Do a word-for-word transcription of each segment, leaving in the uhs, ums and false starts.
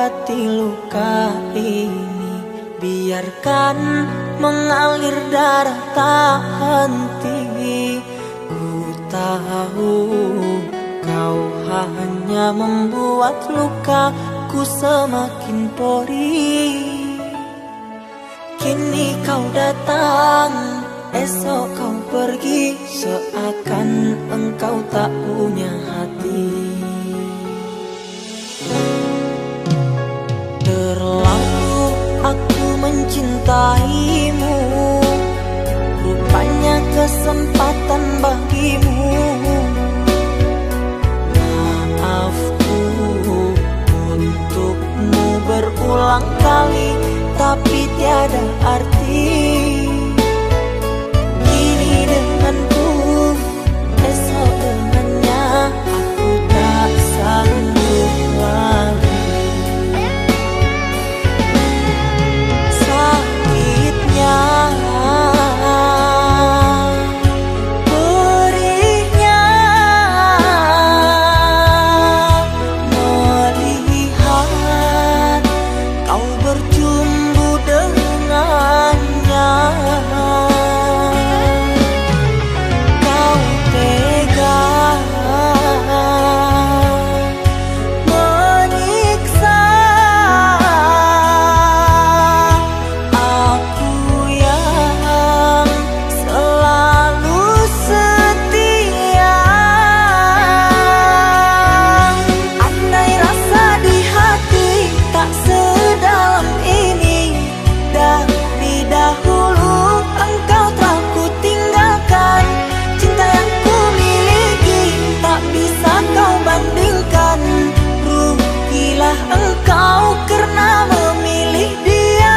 obati luka ini, biarkan mengalir darah tak henti. Ku tahu kau hanya membuat lukaku semakin perih. Kini kau datang, esok kau pergi, seakan engkau tak punya hati. Terlalu aku mencintaimu, rupanya kesempatan bagimu. Maafku untukmu berulang kali, tapi tiada arti. Kini denganku, esok dengannya, aku tak sanggup lagi. Sakitnya, perihnya, melihat kau berjumbu dengannya. Kau tega menyiksa aku yang selalu setia. Andai rasa di hati tak sedalam ini, dari dahulu engkau telah ku tinggalkan. Cinta yang ku miliki tak bisa kau bandingkan. Rugilah engkau karena memilih dia.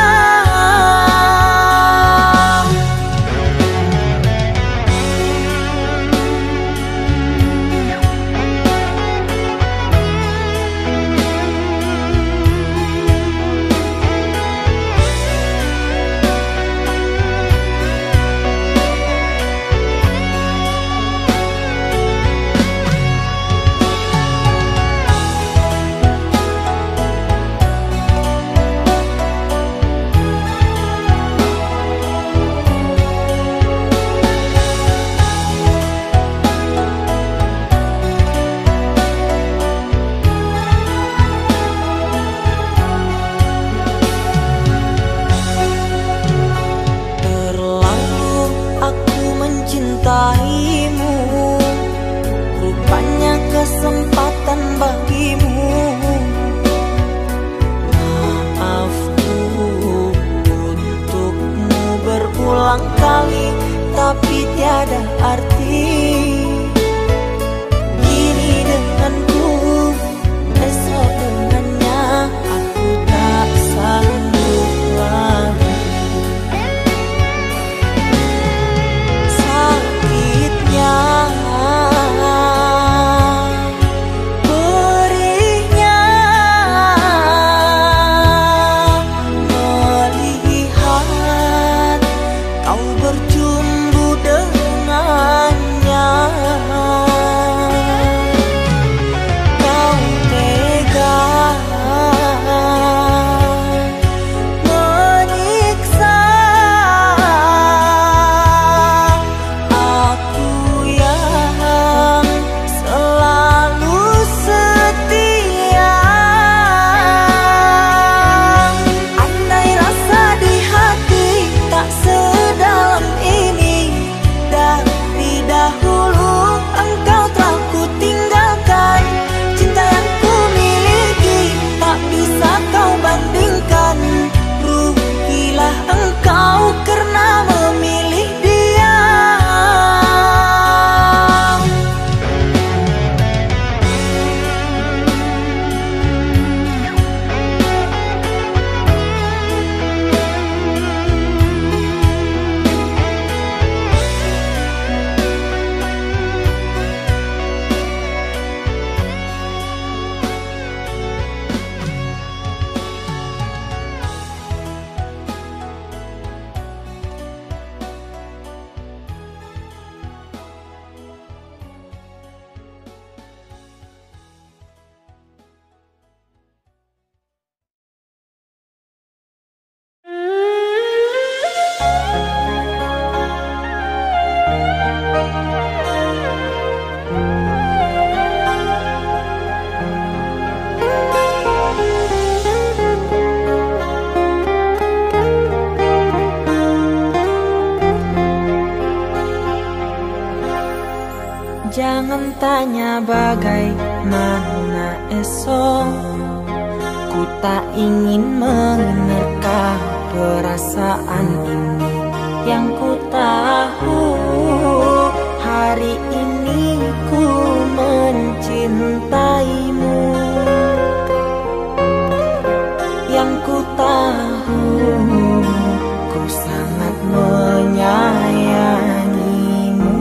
Terlalu aku mencintaimu, rupanya kesempatan bagimu. Maafku untukmu berulang kali, tapi tiada arti. Kini denganku, esok dengannya, aku tak sanggup lagi. Sakitnya, perihnya, melihat kau berjumbu dengannya. Jangan tanya bagaimana esok, ku tak ingin menerka perasaan ini. Yang ku tahu hari ini ku mencintaimu. Yang ku tahu ku sangat menyayangimu.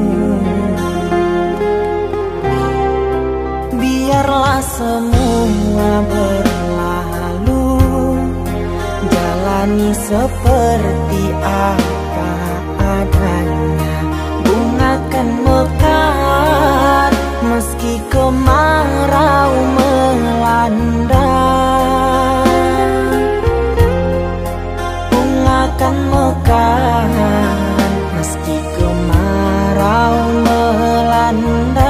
Biarlah semua berlalu, jalani seperti apa adanya. Bunga kan mekar meski kemarau melanda. Bunga kan mekar meski kemarau melanda.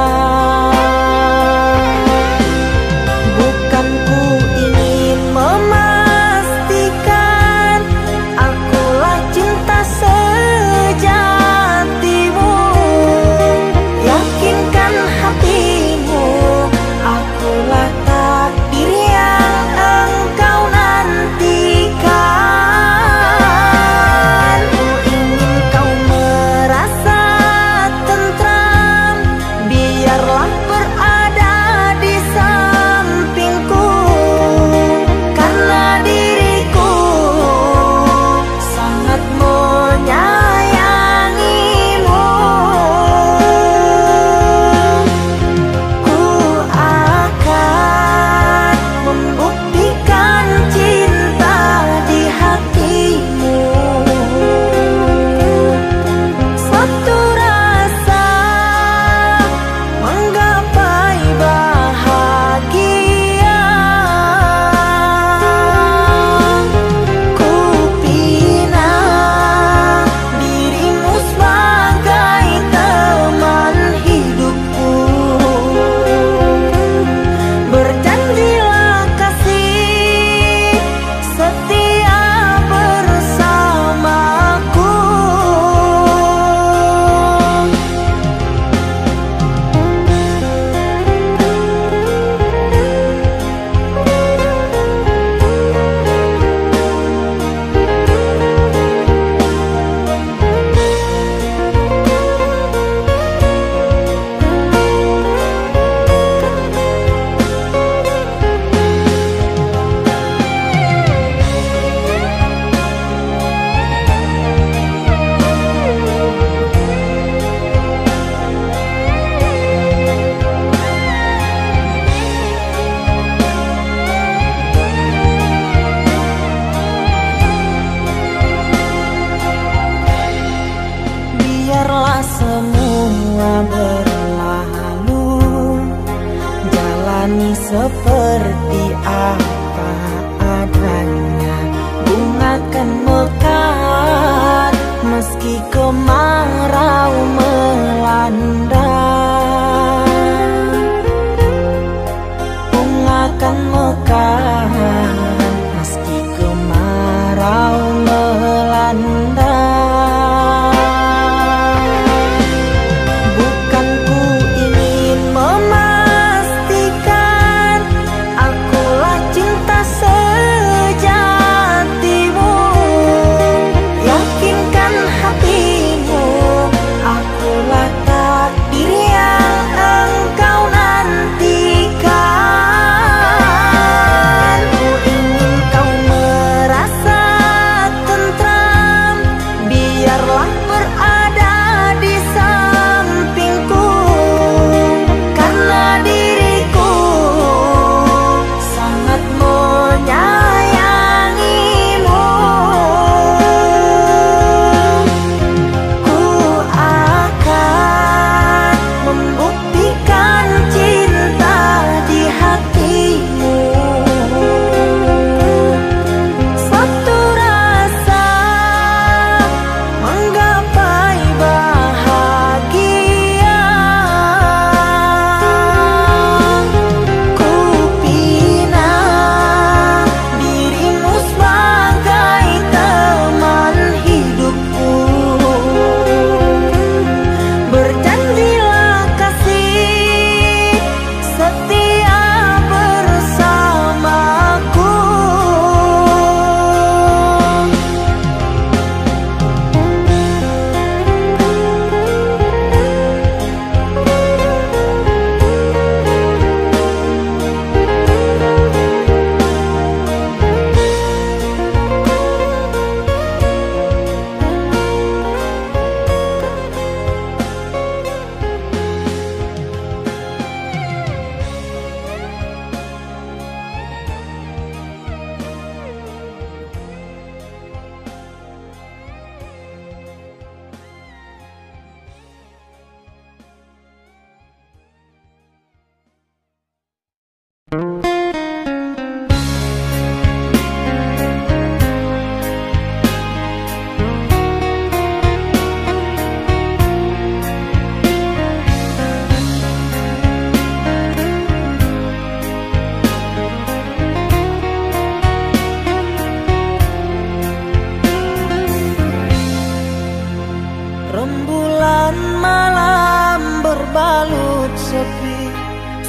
Biarlah semua berlalu, jalani seperti apa adanya. Bunga kan mekar meski kemarau melanda. Bunga kan mekar meski kemarau melanda. Yakinkan hatimu,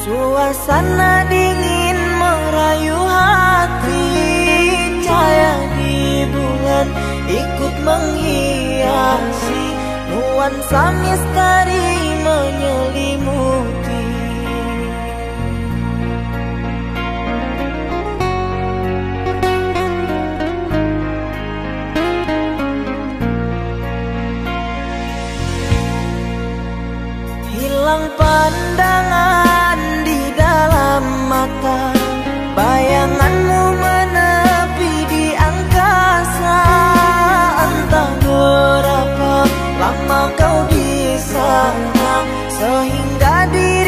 Suasana dingin merayu hati, cahaya di bulan ikut menghiasi, nuansa misteri menyelimuti. Hilang pandangan di dalam mata, bayanganmu menepi di angkasa. Entah berapa lama kau di sana, sehingga diri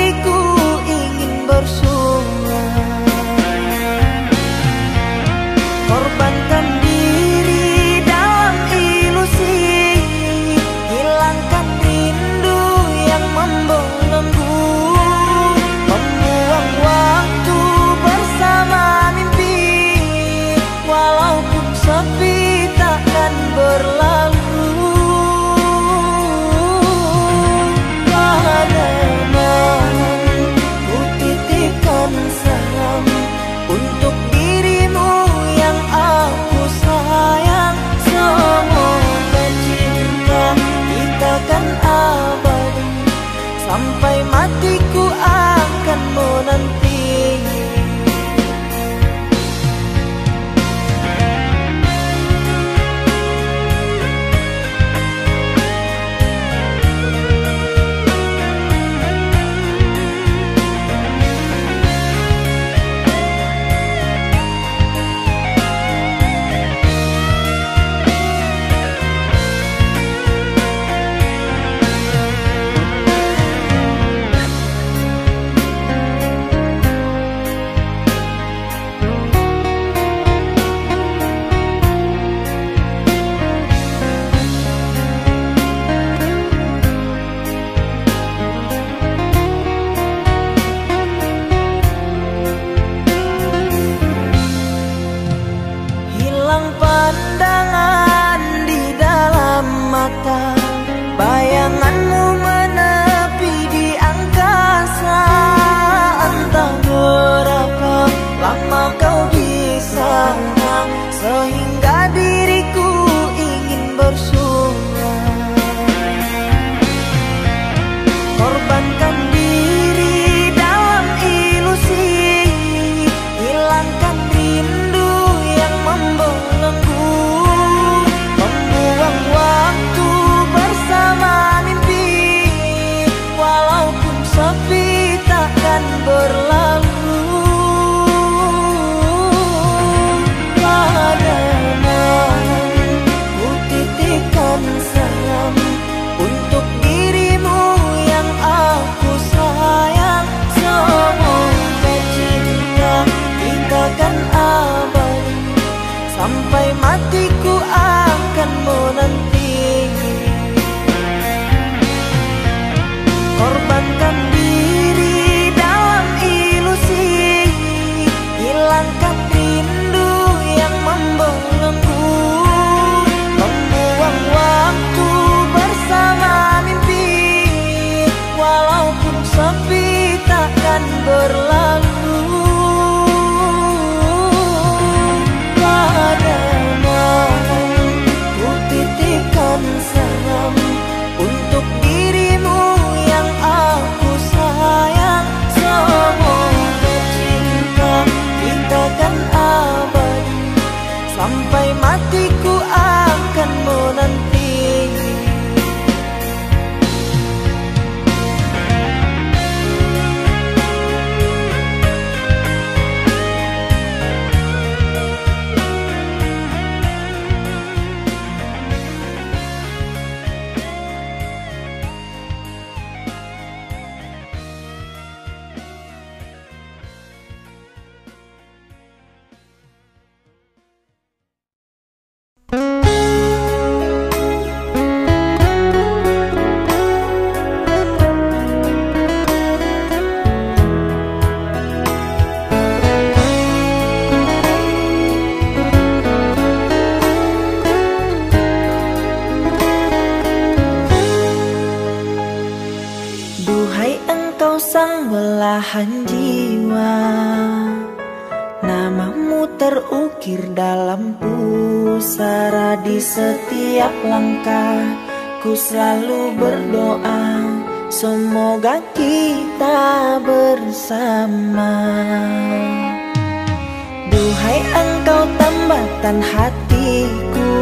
belahan jiwa. Namamu terukir dalam pusara di setiap langkah. Ku selalu berdoa, semoga kita bersama. Duhai engkau tambatan hatiku,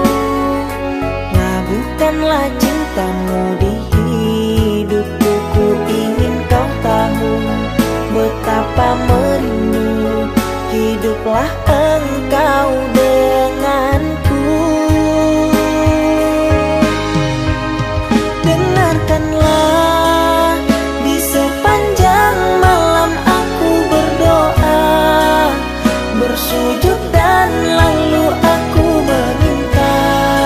labuhkanlah cintamu di hidupku. Ku ingin kau tahu betapa merindu, hiduplah engkau denganku. Dengarkanlah, di sepanjang malam aku berdoa, bersujud dan lalu aku meminta,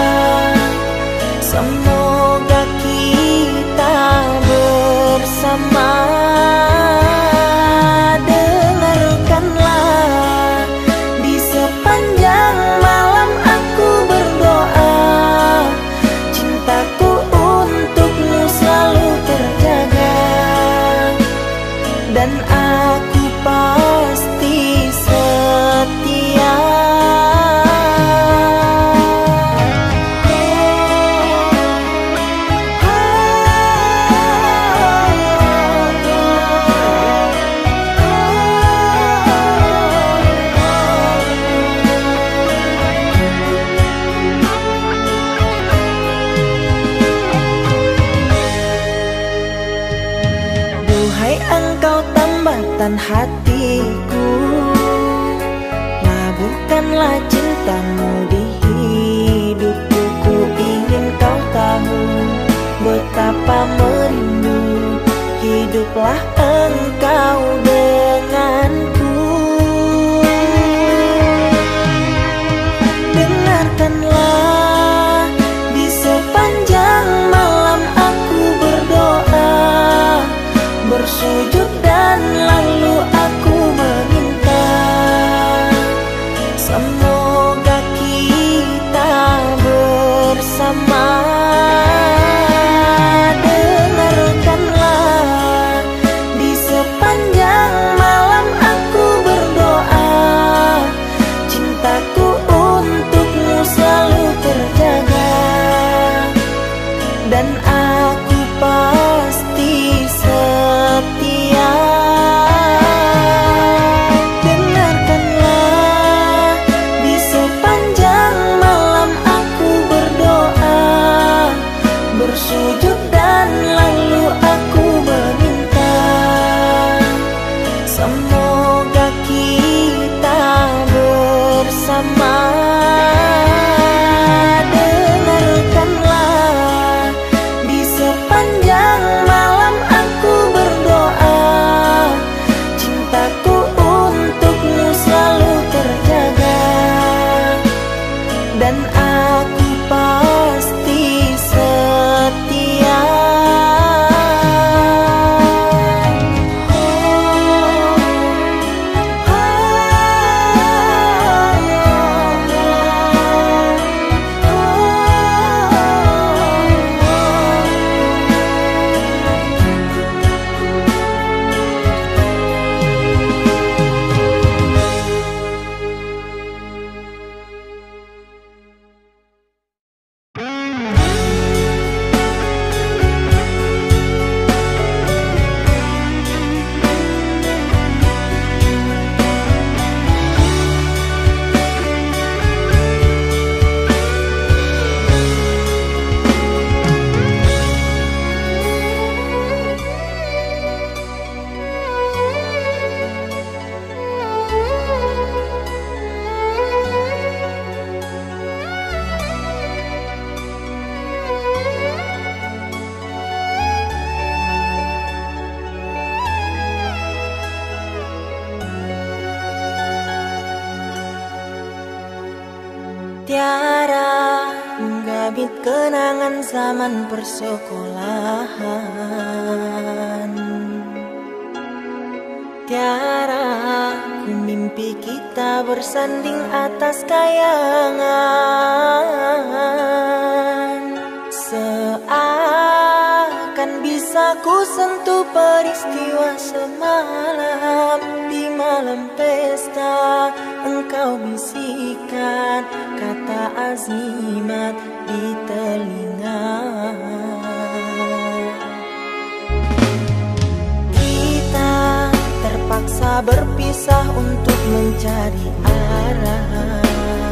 semoga kita bersama. Dengarkanlah, di sepanjang malam aku berdoa, cintaku untukmu selalu terjaga, dan aku pasti setia. Duhai engkau tambatan hatiku, labuhkanlah cintamu di hidupku. Ku ingin kau tahu betapa merindu, hiduplah engkau denganku. Dengarkanlah, di sepanjang malam aku berdoa, bersujud dan lalu aku meminta, semoga kita bersama. Dengarkanlah, di sepanjang malam aku berdoa, cintaku untukmu selalu terjaga, dan aku pasti setia. Dengarkanlah, di sepanjang malam aku berdoa, bersujud dan lalu aku meminta, semoga kita bersama. Dengarkanlah, di sepanjang malam aku berdoa, cintaku untukmu selalu terjaga, dan aku pasti setia. Tiara menggabit kenangan zaman persekolahan. Tiara ku mimpi kita bersanding atas kayangan, seakan bisa ku sentuh peristiwa semalam. Di malam pesta engkau bisikan kata azimat di telinga. Kita terpaksa berpisah untuk mencari arah.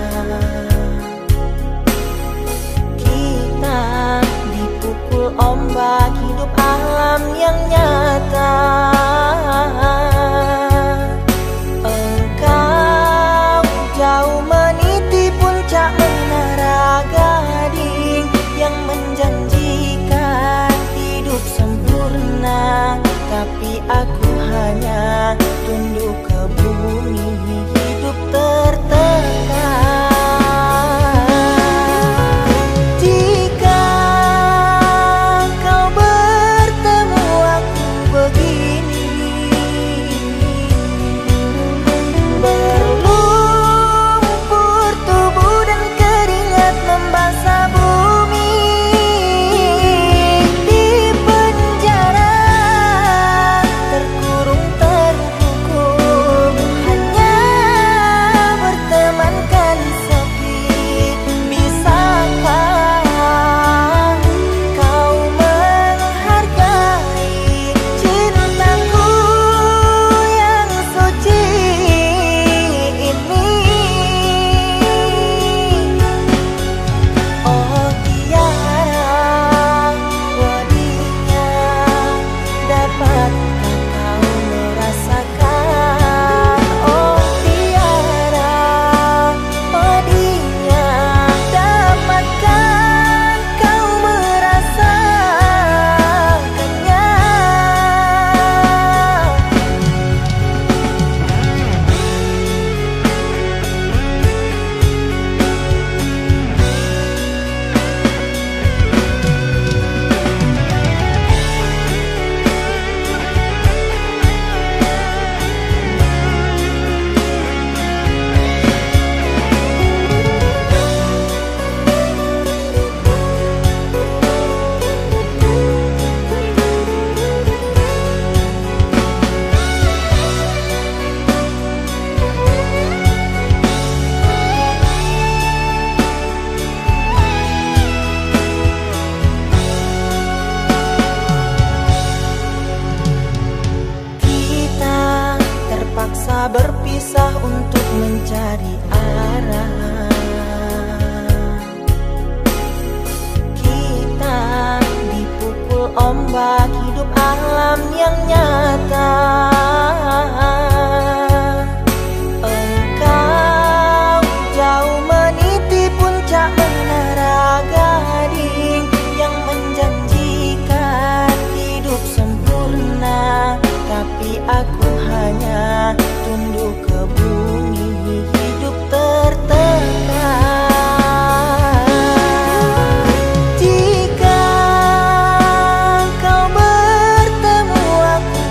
Kita dipukul ombak hidup alam yang nyata. Engkau jauh meniti puncak menara gading yang menjanjikan hidup sempurna, tapi aku hanya tunduk ke bumi, hidup tertekan. Berpisah untuk mencari arah. Kita dipukul ombak hidup alam yang nyata. Engkau jauh meniti puncak menara gading yang menjanjikan hidup sempurna, tapi aku hanya tunduk ke bumi, hidup tertekan. Jika kau bertemu aku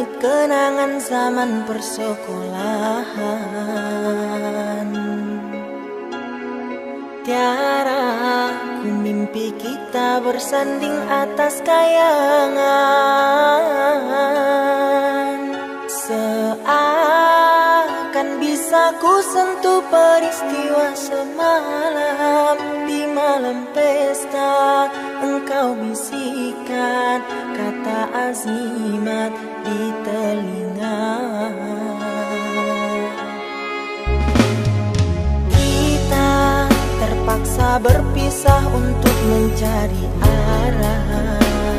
mengingat kenangan zaman persekolahan. Tiara, ku mimpi kita bersanding atas kayangan. Seakan bisa ku sentuh peristiwa semalam. Di malam pesta engkau bisikan kata azimat di telinga. Terpaksa berpisah untuk mencari arah.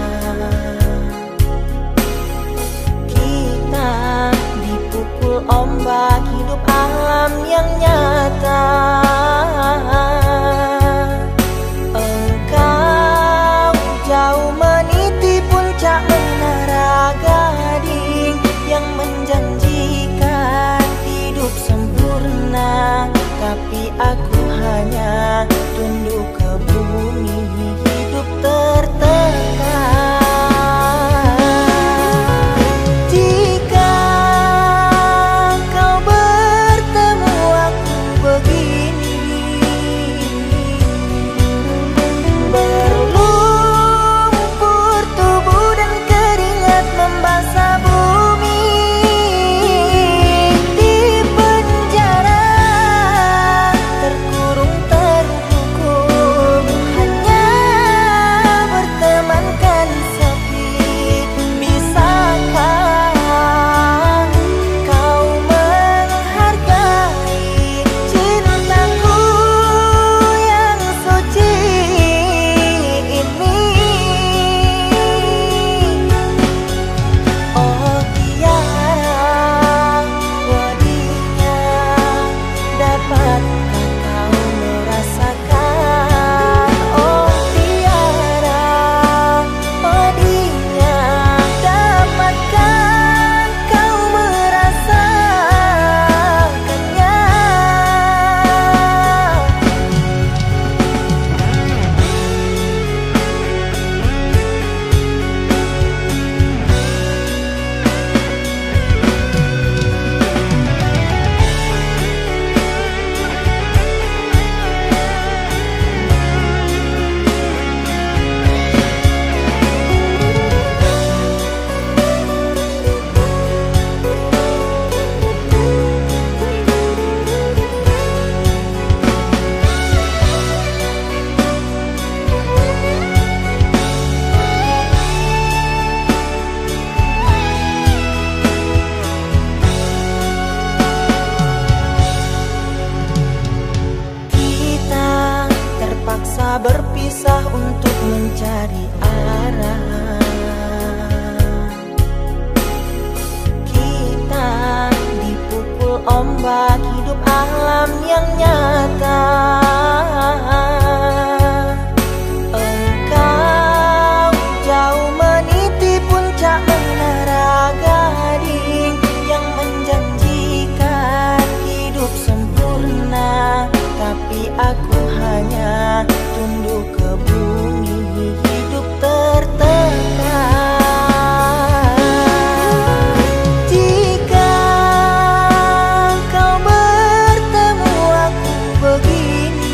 Kita dipukul ombak hidup alam yang nyata. Engkau jauh meniti puncak menara gading yang menjanjikan hidup sempurna, tapi aku hanya tunduk ke bumi, hidup tertekan. Jika kau bertemu aku begini, berlumpur tubuh dan keringat membasah bumi. Berpisah untuk mencari arah. Kita dipukul ombak hidup alam yang nyata. Engkau jauh meniti puncak menara gading yang menjanjikan hidup sempurna, tapi aku hanya tunduk ke bumi, hidup tertekan. Jika kau bertemu aku begini,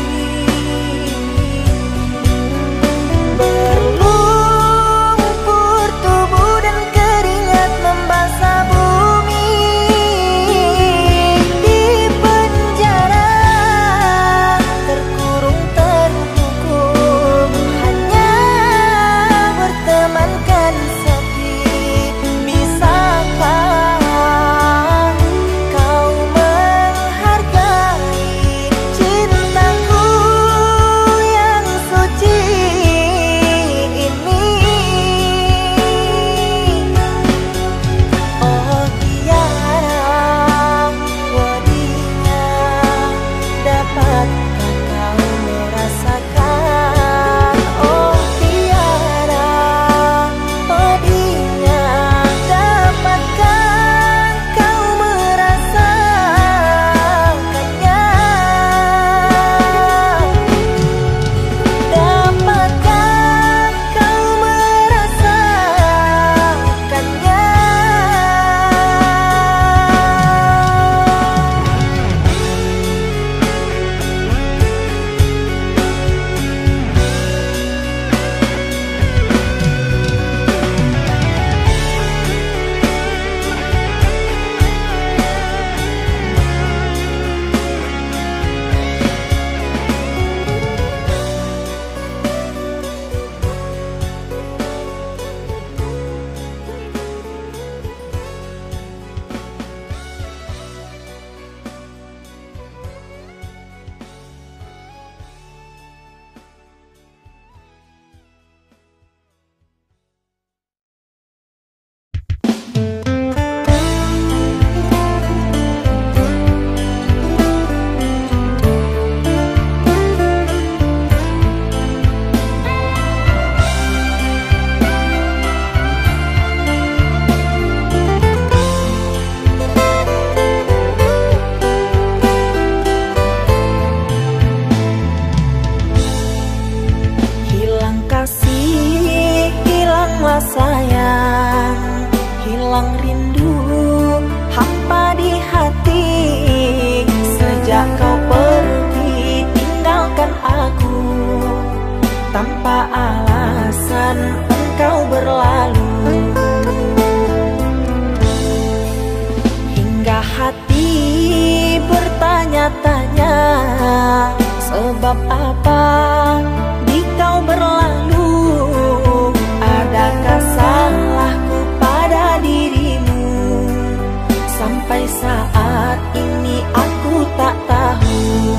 dan engkau berlalu. Hingga hati bertanya-tanya, sebab apa di kau berlalu? Adakah salahku pada dirimu? Sampai saat ini aku tak tahu.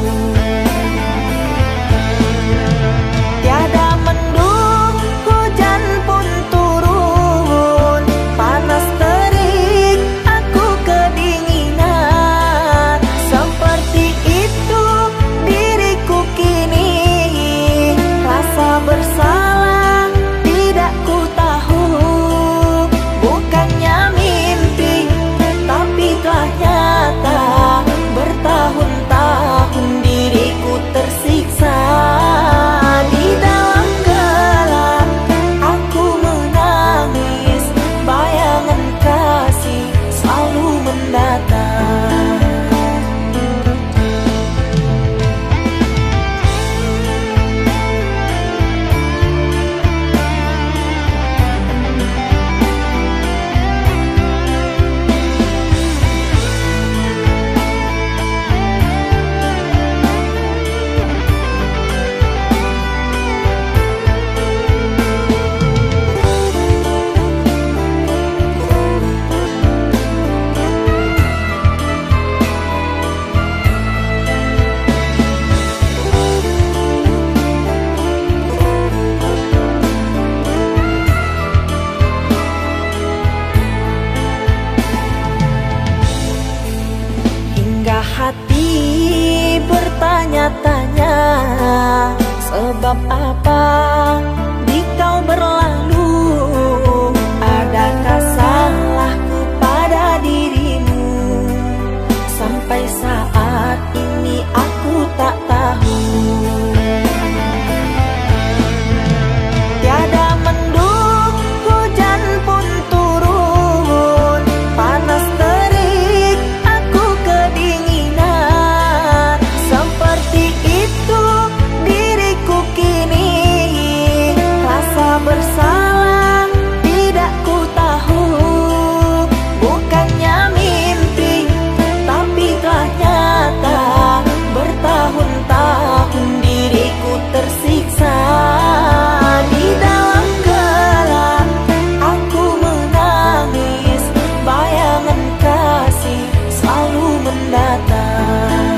Tiada mendung, hujan pun turun, panas terik, aku kedinginan. Seperti itu diriku kini, rasa bersalah tidak ku tahu. Bukannya mimpi, tapi telah nyata. Bertahun-tahun diriku tersiksa. Di dalam gelap aku menangis, bayangan kasih selalu mendatang. Hati bertanya-tanya, sebab apa di kau berlalu? Adakah salahku pada dirimu? Sampai saat ini aku tak tahu. Tiada mendung, hujan pun turun, panas terik, aku kedinginan. Seperti itu diriku kini, rasa bersalah tidak ku tahu. Bukannya mimpi, tapi telah nyata. Bertahun-tahun diriku tersiksa. Di dalam gelap aku menangis, bayangan kasih selalu mendatang.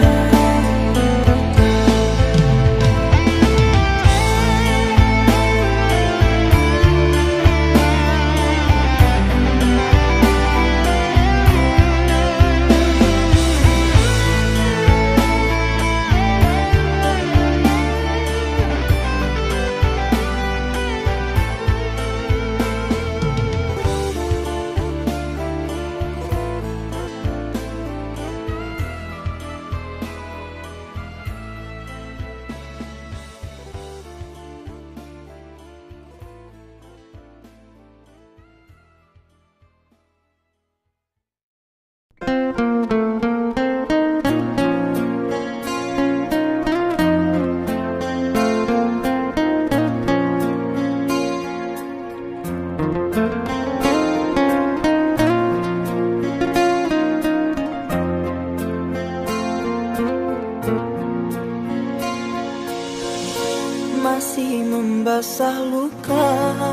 Masih membasah luka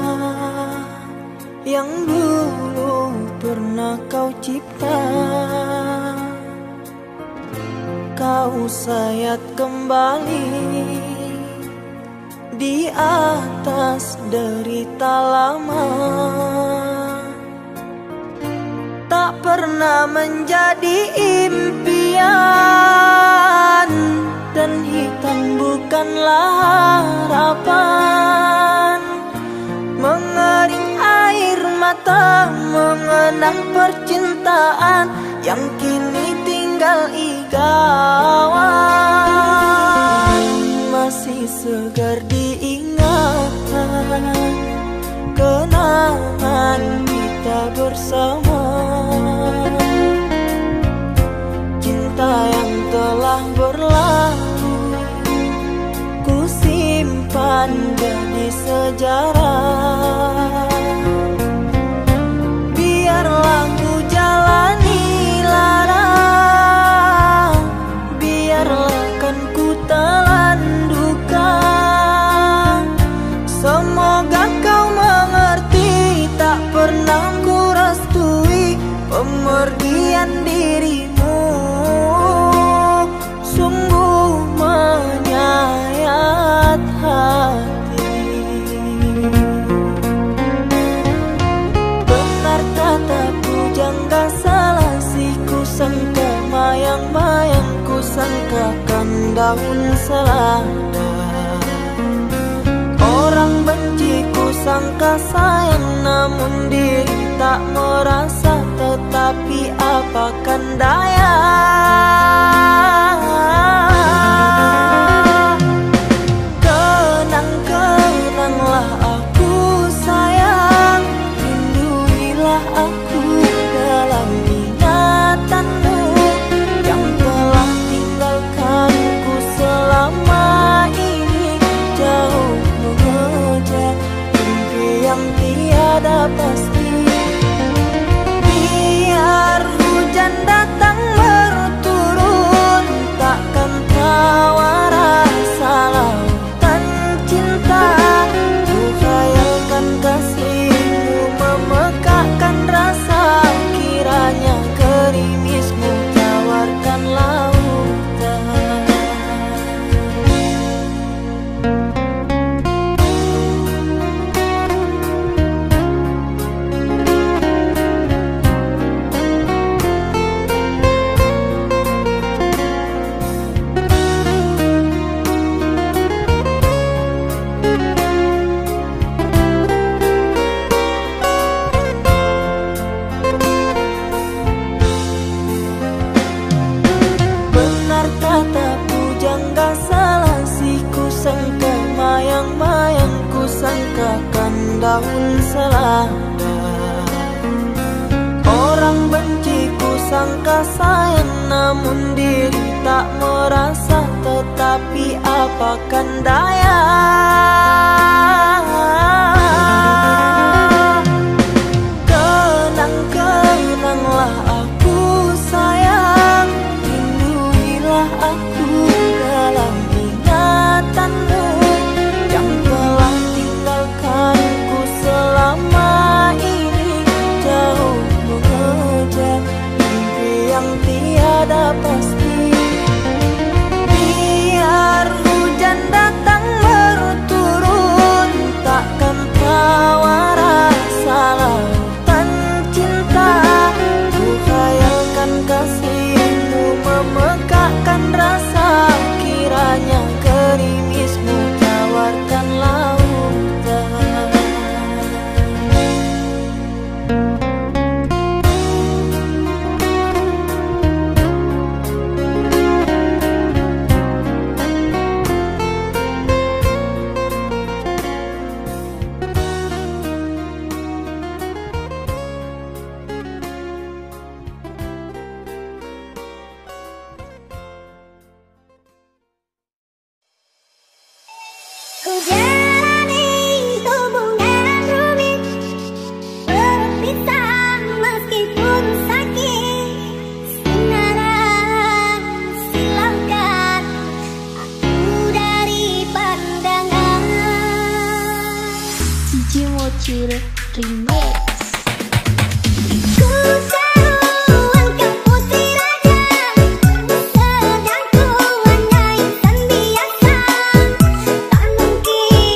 yang dulu pernah kau cipta. Kau sayat kembali di atas derita lama. Tak pernah menjadi impian, dan hitam bukanlah harapan. Mengering air mata mengenang percintaan yang kini tinggal igawan. Masih segar diingatan kenangan kita bersama. Cinta yang telah berlalu ku simpan jadi sejarah. daun selada. Orang benci ku sangka sayang, namun diri tak merasa. Tetapi apakan daya, kenang-kenanglah aku sayang, lindungilah aku dalam ingatanmu yang telah tinggalkanku selama ini. Jauh mengejar mimpi yang tiada pasti. Biar hujan datang berturun, takkan tawa rasa lautan cinta. Ku khayalkan kasihmu memekakkan rasa, kiranya gerimismu tawarkan lautan. Benar kata pujangga Selasi, ku sangka mayang-mayang, ku sangkakan daun selada. Orang benci ku sangka sayang, namun diri tak merasa. Tetapi apakan daya, kenang-kenanglah aku sayang, lindungilah aku dalam ingatanmu yang telah tinggalkanku selama ini. Jauh mengejar mimpi yang tiada pasti. Biar hujan datang berturun, takkan tawa rasa lautan cinta. Ku khayalkan kasihmu memekakkan rasa, kiranya gerimismu tawarkan lautan. Ku jalani hubungan rumit, berpisah meskipun sakit. Sekarang silangkan aku dari pandangan. Cici Mocil Remix. Sedang ku andai sendiasa, tak mungkin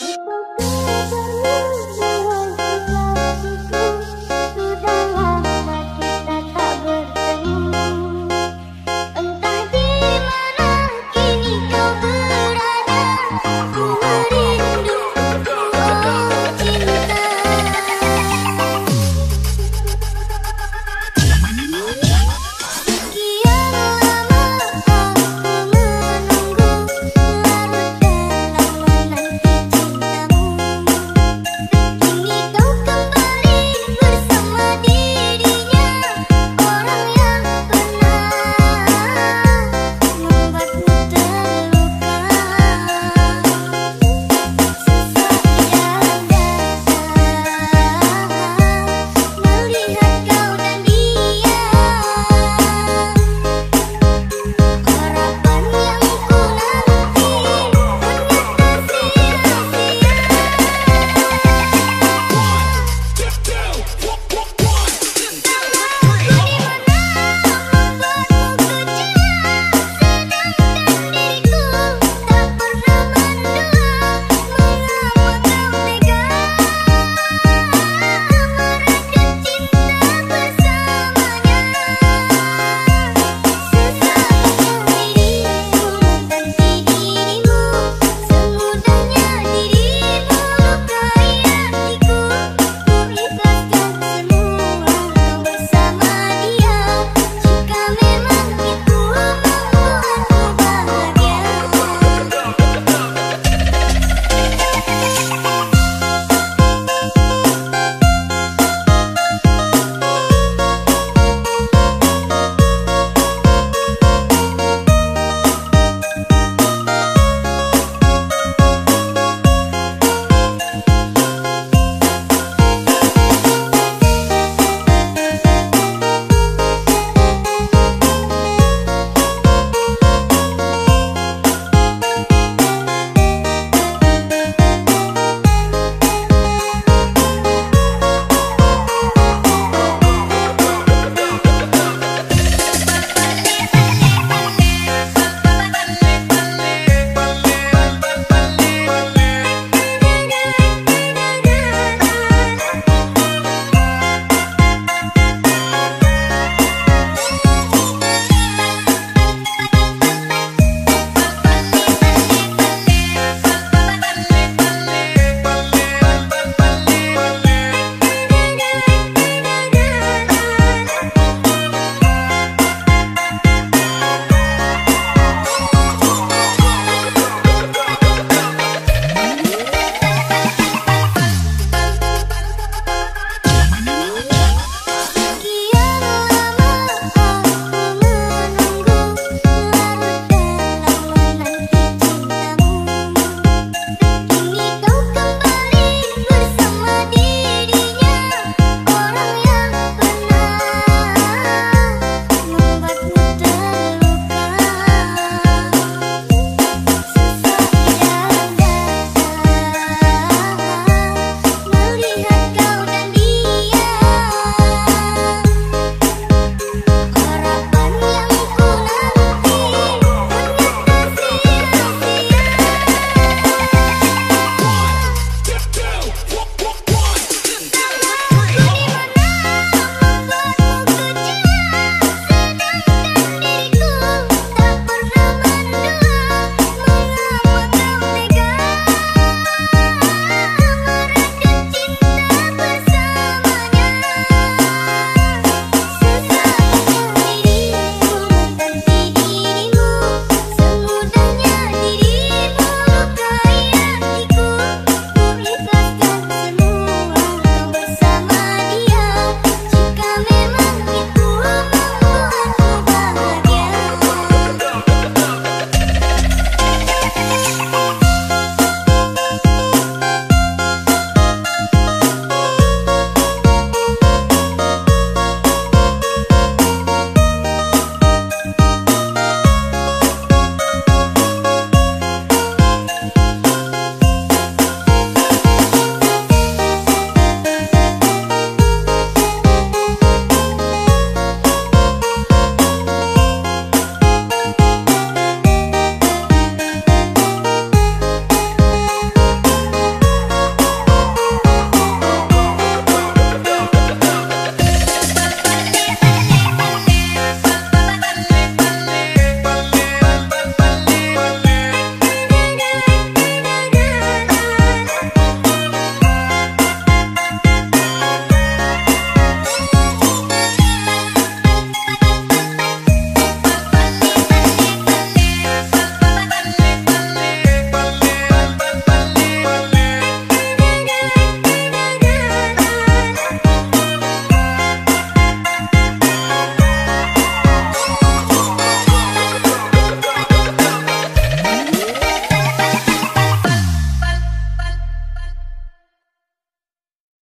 Untukku